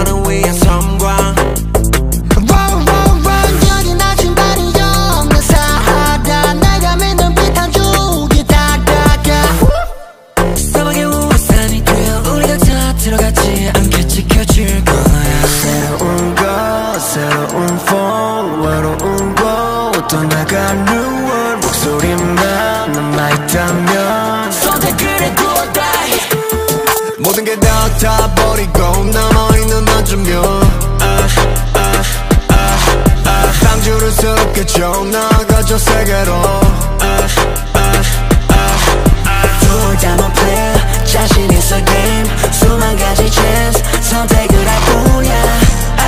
너를 위한 섬광. 여긴 아침발이 없는 사하라. 내가 믿는 빛한 줄기 다가가. 사막의 우산이 되어 우리가 다 들어가지 않게 지켜줄 거야. 새로운 것 새로운 폰 외로운 곳 떠나간 new world 목소리만 남아있다면 선택을 해 do or die. 모든 게 다 버리고 남아있는 어쩌면 방주를 새롭게 쳐 나가죠 세계로. 둘 다만 play 자신 있어 game 수만 가지 chance 선택을 할 뿐이야.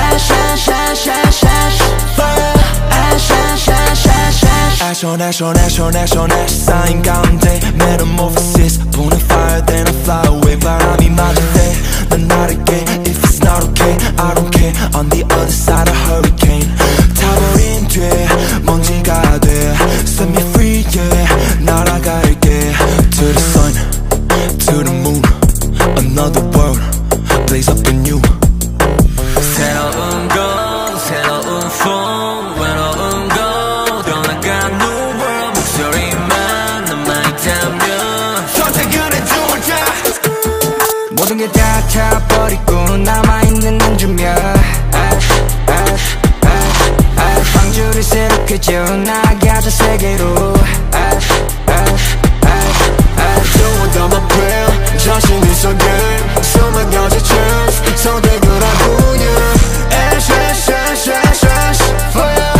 Ash 쌓인 가운데 metamorphosis 보는 fire then I fly away. 바람이 맞을 때 난 나를 깨. If it's not okay I don't care. On the other side of hurricane 타버린 뒤에 먼지가 돼. Set me free yeah 날아갈게. To the sun to the moon another world blaze up anew. 새로운 건 새로운 폰 외로운 곳 떠나간 new world 목소리만 남아있다면 선택을 해 do or die. 모든 게 다 버리고 남아있는 한 주면 방주를 새롭게 쳐 나가자 세계로. Doing my prayer 자신 있어 game 수만 가지 chance 선택을 할 뿐이야. Ash fire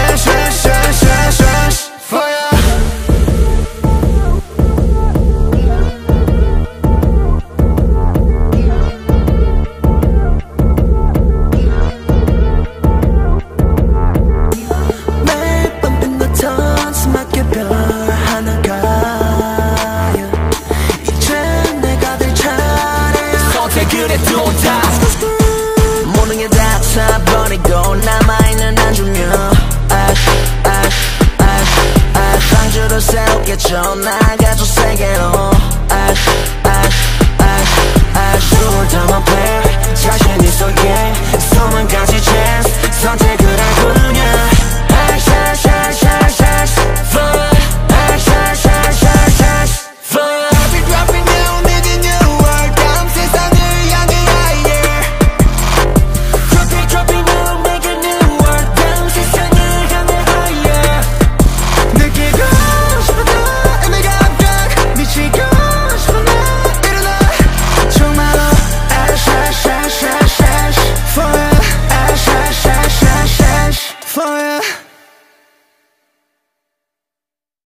Ash fire. 매일 밤 빛나던 스마트 별 하나가 이제 내가 될 차례. 선택을 해 do or die. 모든 게 다 타버리고 남아있는 한 주면 방주를 새롭게 쳐